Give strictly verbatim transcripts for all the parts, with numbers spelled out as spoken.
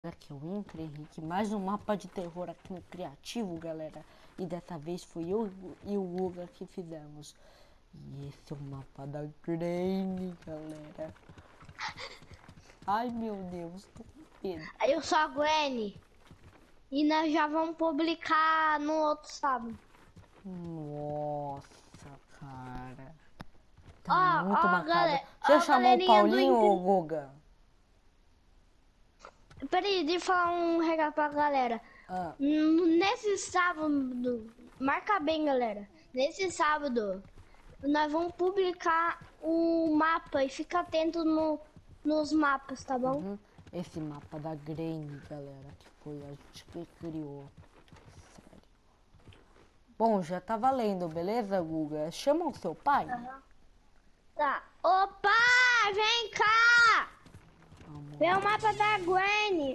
Aqui é o Incre Henrique, mais um mapa de terror aqui no Criativo, galera. E dessa vez fui eu e o Guga que fizemos. E esse é o mapa da Granny, galera. Ai meu Deus, tô com medo. Eu sou a Gwen. E nós já vamos publicar no outro sábado. Nossa, cara. Tá Ó, muito ó, macabro. galera, Você ó, chamou o galerinha do Paulinho Incre... ou o Guga? Peraí, deixa eu falar um recado pra galera. Ah, N- Nesse sábado, marca bem, galera. Nesse sábado, nós vamos publicar o mapa e fica atento no, nos mapas, tá bom? uhum. Esse mapa da Granny, galera, que foi a gente que criou. Sério. Bom, já tá valendo, beleza, Guga? Chama o seu pai? Tá. Opa, vem cá! Amor. Vê o mapa da Gwen.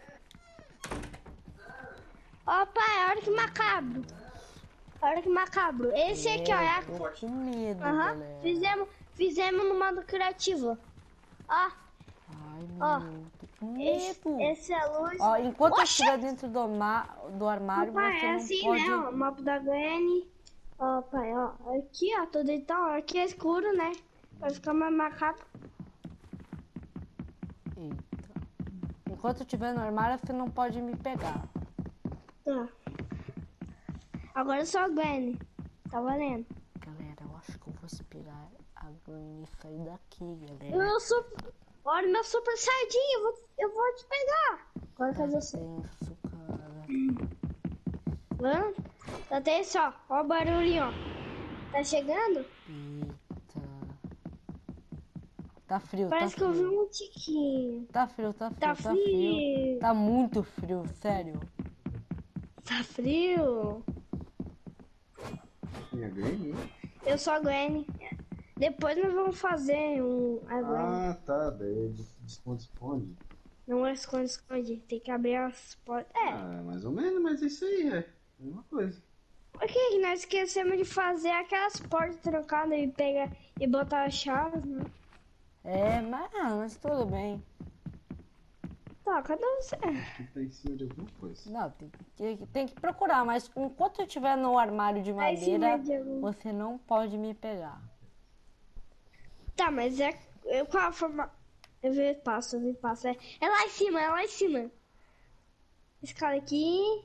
Opa, olha que macabro. Olha que macabro. Esse aqui, ó. É a... Eu tô com medo, Aham. galera. Fizemos, fizemos no modo criativo. Ó, Ai, Ó, meu, tô com esse, medo. esse é a luz. Ó, enquanto eu Oxi! estiver dentro do, ma- do armário, Opa, você é não assim, pode... né? Ó, o mapa da Gwen. Ó, pai, ó. Aqui, ó, tô deitado. Ó, aqui é escuro, né? Vai ficar mais macabro. Eita. Enquanto eu estiver no armário, você não pode me pegar. Tá. Agora eu sou a Gwen. Tá valendo. Galera, eu acho que eu vou esperar a Granny sair daqui, galera. Eu sou... Olha meu super saiyajin, eu vou, eu vou te pegar. Agora cadê você? Tenso, cara. Vamos? Tá tenso, ó. Ó o barulhinho, ó. Tá chegando? Eita. Tá frio, Parece tá que eu vi frio. um tiquinho. Tá frio, tá frio, Tá tá frio. frio. Tá muito frio, sério. Tá frio. Quem é Gwen? Eu sou a Gwen. Depois nós vamos fazer um... A Gwen. Ah, tá. Daí é de esconde-esconde. Não é esconde-esconde. Tem que abrir as portas. É. Ah, mais ou menos, mas é isso aí, é. Mesma coisa. Por que que nós esquecemos de fazer aquelas portas trancadas e pegar e botar as chaves, né? É, mas, ah, mas tudo bem. Tá, cadê você? Acho que tá em cima de alguma coisa. Não, tem, tem, tem que procurar, mas enquanto eu estiver no armário de Tá em cima madeira, de algum- você não pode me pegar. Tá, mas é... Eu, qual a forma... Eu vi passo, eu vi passo. É, é lá em cima, é lá em cima. Esse cara aqui...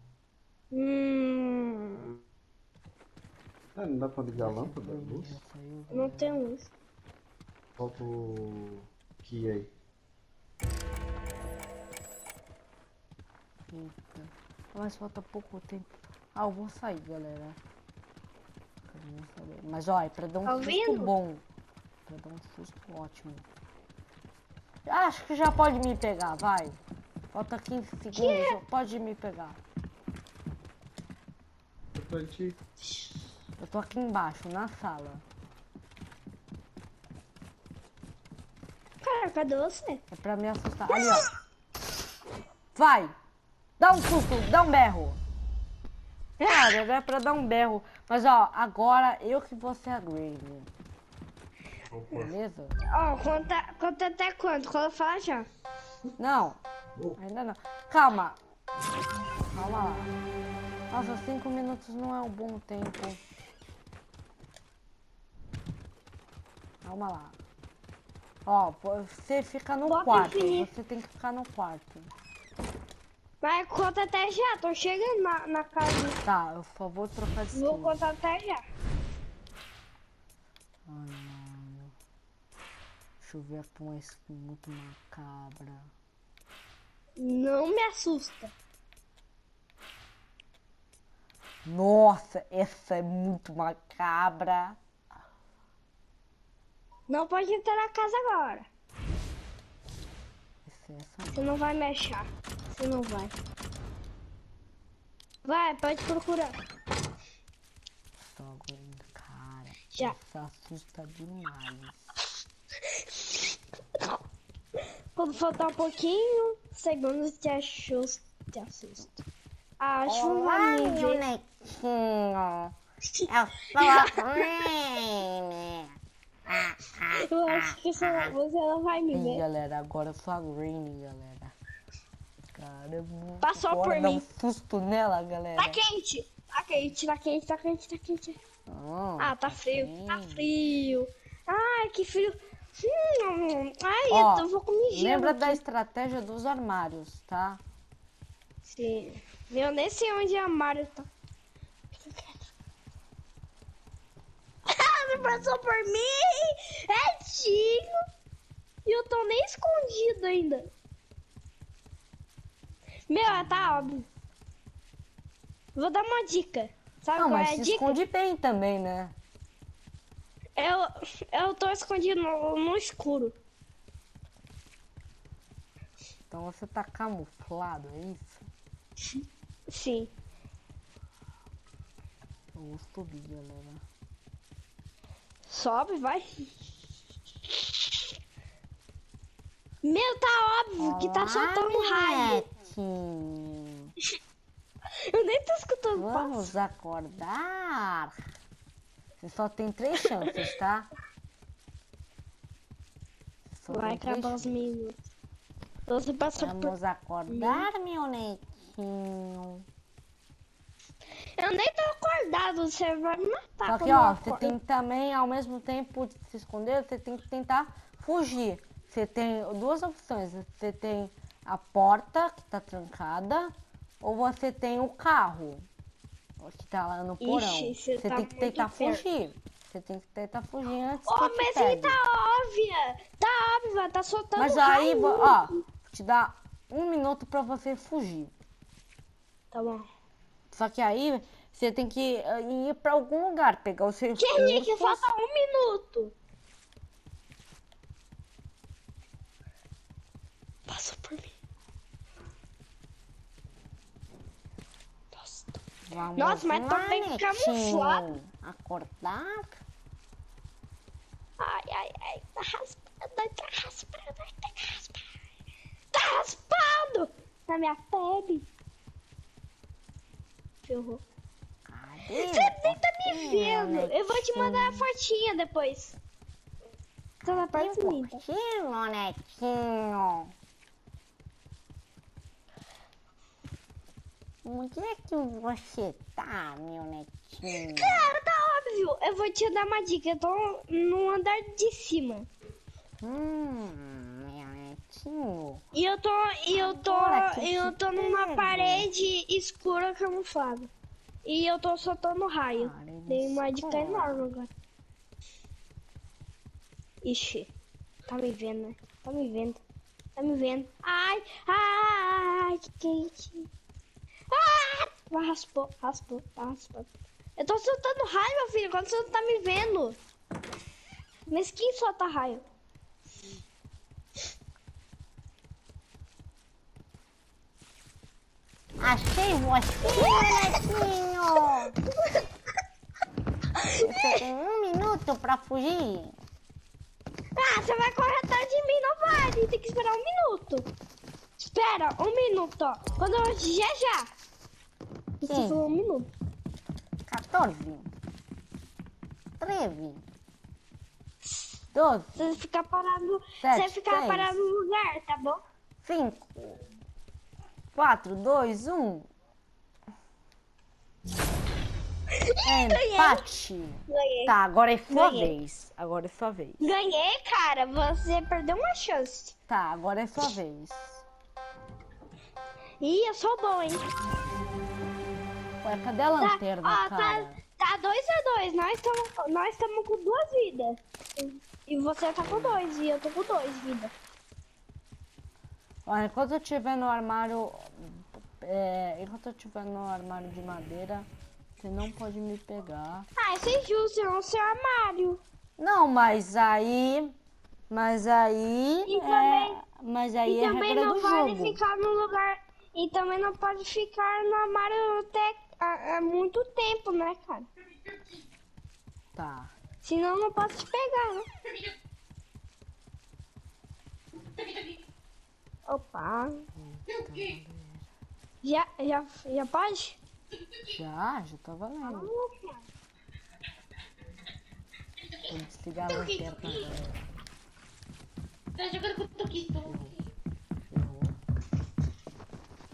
Hum... Ah, não dá pra ligar a lâmpada? Luz? Já saiu, Não galera. tem luz. Falta o key aí. Eita. Mas falta pouco tempo. Ah, eu vou sair, galera. Eu não vou saber. Mas ó, é pra dar um Tá susto ouvindo? bom. Pra dar um susto ótimo. Acho que já pode me pegar, vai. Falta quinze segundos, já pode me pegar. Eu tô de... Eu tô aqui embaixo, na sala. Cara, cadê você? É pra me assustar. Ali, ó. Vai! Dá um susto, dá um berro. Cara, é pra dar um berro. Mas ó, agora eu que vou ser a Granny. Beleza? Ó, conta, conta até quando? Quando eu falar já. Não, ainda não. Calma. Calma lá. Nossa, cinco minutos não é um bom tempo. Calma lá. Ó, você fica no Bota quarto. infinito. Você tem que ficar no quarto. Vai, conta até já. Tô chegando na, na casa. Tá, eu só vou trocar de Vou skin. contar até já. Ai, mano. Deixa eu ver com uma skin muito macabra. Não me assusta. Nossa, essa é muito macabra. Não pode entrar na casa agora. Essa é essa. Você não vai me achar. Você não vai. Vai, pode procurar. Só aguenta, cara. Já. Isso assusta demais. Quando faltar um pouquinho, segundos te assusta. Te assusta. Acho Olá, uma meu nível. netinho. Eu sou a Granny. Eu acho que você, você não vai me Ih, ver. galera, agora eu sou a Granny, galera. cara. É muito Passou foda, por dá mim. um susto nela, galera. Tá quente. Tá quente, tá quente, tá quente, tá quente. Oh, Ah, tá frio, tá quente. frio. Ai, que frio. Hum, ai, Ó, eu vou comer gelo lembra da aqui. estratégia dos armários, tá? Sim. Eu nem sei onde a Mario tá. Você passou por mim! Retinho! E eu tô nem escondido ainda. Meu, tá óbvio. Vou dar uma dica. Sabe Não, qual mas é a se dica? esconde bem também, né? Eu, eu tô escondido no, no escuro. Então você tá camuflado, é isso? Sim. Vamos subir, galera. Sobe, vai. Meu, tá óbvio que tá soltando raio. Molequinho. Eu nem tô escutando passo. Vamos acordar. Você só tem três chances, tá? Só Vai tem três acabar os chances. minutos. Você passou por... Vamos acordar, meu nequinho. Eu nem tô acordado, você vai me matar. Só que, quando eu ó, você acordo. tem também, ao mesmo tempo de se esconder, você tem que tentar fugir. Você tem duas opções. Você tem a porta, que tá trancada, ou você tem o carro, que tá lá no porão. Ixi, você Você tá tem que muito tentar perto. fugir. Você tem que tentar fugir antes Ô, que eu te mas aí pegue. tá óbvia. Tá óbvia, tá soltando Mas aí, raio. vo- ó, vou te dar um minuto pra você fugir. Tá bom. Só que aí você tem que eh, ir pra algum lugar, pegar os Que aí, que recursos. falta um minuto. Passou por mim. Nossa, tô... Vamos Nossa, mas tô lá, bem netinho. camuflado. Acordar. Ai, ai, ai. Tá raspando, tá raspando, tá raspando. Tá raspando na minha pele. Ferrou. Cadê? Você nem tá me Netinho, vendo. Eu vou te mandar a netinho? fotinha depois. Tá na parte de mim, tá? Netinho, netinho. Onde é que você tá, meu netinho? Cara, tá óbvio. Eu vou te dar uma dica. Eu tô no andar de cima. Hum, meu netinho. E eu tô, e eu tô, Agora que e eu te tô numa pego. parede escura camuflada. E eu tô soltando raio. Parede Dei uma dica escura. enorme agora. Ixi, tá me vendo, né? Tá me vendo. Tá me vendo. Ai, ai, que quente. Ah! Raspou, raspou, raspou. Eu tô soltando raio, meu filho, quando você não tá me vendo. Mas quem solta raio? Achei você, netinho. Você tem um minuto pra fugir. Ah, você vai correr atrás de mim, não vai. Tem que esperar um minuto. Espera, um minuto, ó. Quando eu... Já, já. Você Sim. falou um minuto. quatorze. treze. doze. Você ficar parado... Sete, você ficar seis. parado no lugar, tá bom? cinco. quatro, dois, um. Empate. Ganhei. Tá, agora é sua Ganhei. vez. Agora é sua vez. Ganhei, cara. Você perdeu uma chance. Tá, agora é sua vez. Ih, eu sou bom, hein? Ué, cadê a lanterna, Tá, ó, cara? tá, tá dois a dois. Nós estamos nós estamos com duas vidas. E você tá com dois e eu tô com dois vidas. Olha, enquanto eu estiver no armário... É, enquanto eu estiver no armário de madeira, você não pode me pegar. Ah, isso é justo, é o seu armário. Não, mas aí... Mas aí... E é, também- mas aí E é também regra não do pode jogo. ficar no lugar. E também não pode ficar no armário até há, há muito tempo, né, cara? Tá. Senão eu não posso te pegar, né? Opa. Já, já, já pode? Já, já tá valendo. Vou desligar a lanterna agora. Tá jogando com o Toquito. Ferrou.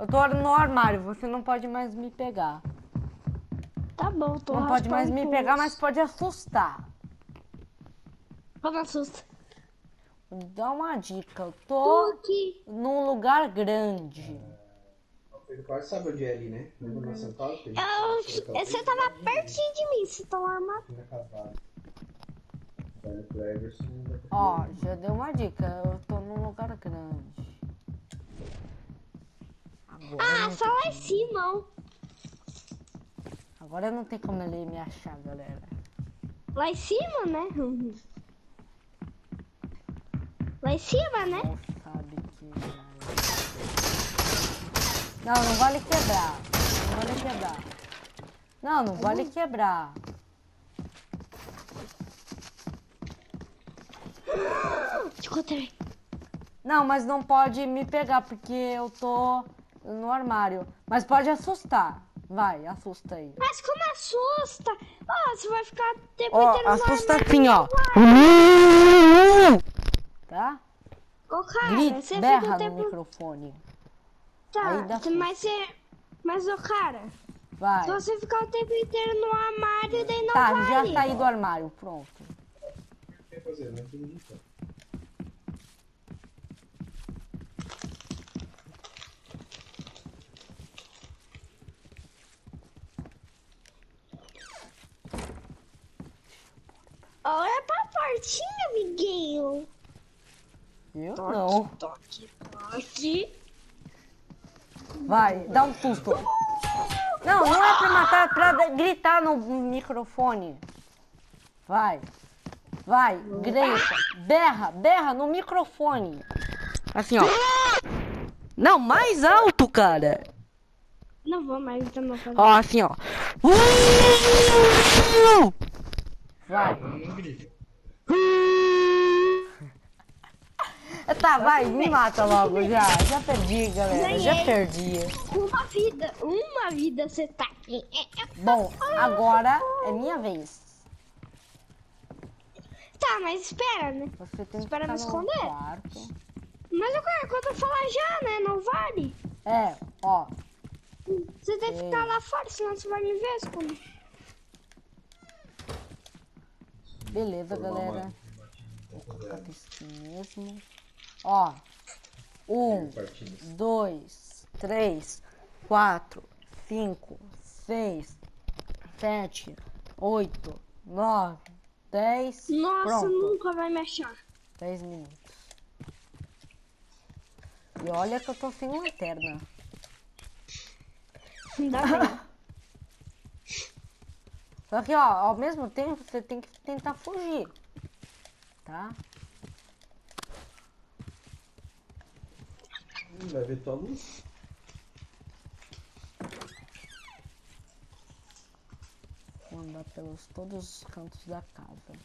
Eu tô no armário, você não pode mais me pegar. Tá bom, tô Não pode mais raspando me tudo. pegar, mas pode assustar. Não assusta. Dá uma dica, eu Tô tô aqui. num lugar grande. Ele quase sabe onde é ali, né? Lembra na central? Eu, você tava pertinho de mim, você tá lá armado. Ó, já deu uma dica, eu tô num lugar grande. Agora, Ah, não só tem lá em como- cima, ó. Agora não tem como ele me achar, galera. Lá em cima, né? Lá em cima, né? Não sabe que... Não, não vale quebrar. Não vale quebrar. Não, não vale quebrar. Te encontrei. Não, mas não pode me pegar porque eu tô no armário. Mas pode assustar. Vai, assusta aí. Mas como assusta? Ó, você vai ficar o tempo Ó, inteiro no assusta armário, assim, ó. não vai. Tá? Ô, cara, Grita, você fica berra o no tempo... microfone. Tá, Aí dá mas você... Mas, ô, cara, Vai. se você ficar o tempo inteiro no armário, daí não Tá, vale. já saí do armário, pronto. O que fazer? Não entendi. Olha pra portinha, amiguinho. Eu não. Toque, toque. Vai, dá um susto. Não, não é pra matar, é pra gritar no microfone. Vai. Vai, grita. Berra, berra no microfone. Assim, ó. Não, mais alto, cara. Não vou mais, então não fazer. Ó, assim, ó. Vai. Tá, vai, me mata logo já. Já perdi, galera. Já perdi. Uma vida, uma vida você tá aqui. Bom, agora é minha vez. Tá, mas espera, né? Você tem que Espera ficar me no esconder. quarto. Mas eu quero quando eu falar já, né? Não vale. É, ó. Você tem que Ei. ficar lá fora, senão você vai me ver esconder. Beleza, galera. Vou colocar desse mesmo. Ó. Um, dois, três, quatro, cinco, seis, sete, oito, nove, dez. Nossa, Pronto. nunca vai me achar. dez minutos. E olha que eu tô sem lanterna. Ainda bem. Só que, ó, ao mesmo tempo você tem que tentar fugir. Tá? Vai ver tua luz? Vou andar pelos todos os cantos da casa.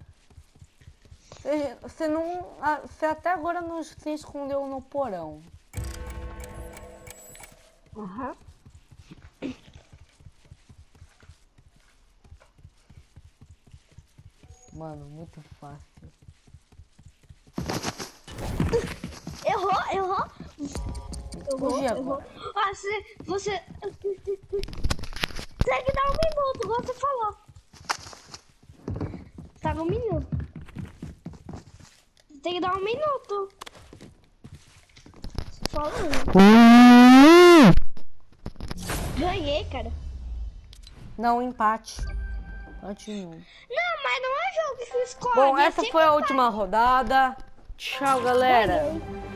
Você, você não. ah, Você até agora não se escondeu no porão. Aham. Mano, muito fácil. Errou, errou. Errou, Fugir errou. agora. Ah, você, você... Tem que dar um minuto, igual você falou. Tá no minuto. Tem que dar um minuto. Falando. Ganhei, cara. Não, empate. Continua. Não, mas não é jogo que se escolhe. Bom, é essa sempre foi a empate. última rodada. Tchau, galera. Ganhei.